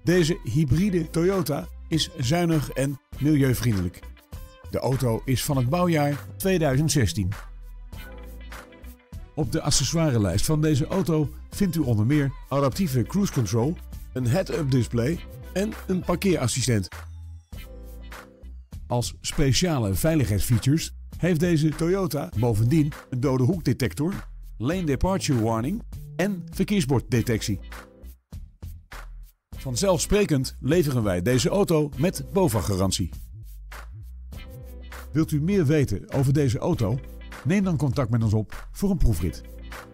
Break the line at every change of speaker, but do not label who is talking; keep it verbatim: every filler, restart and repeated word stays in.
Deze hybride Toyota is zuinig en milieuvriendelijk. De auto is van het bouwjaar tweeduizend zestien. Op de accessoirelijst van deze auto vindt u onder meer adaptieve cruise control, een head-up display en een parkeerassistent. Als speciale veiligheidsfeatures heeft deze Toyota bovendien een dode hoekdetector, lane departure warning en verkeersborddetectie. Vanzelfsprekend leveren wij deze auto met BOVAG-garantie. Wilt u meer weten over deze auto? Neem dan contact met ons op voor een proefrit.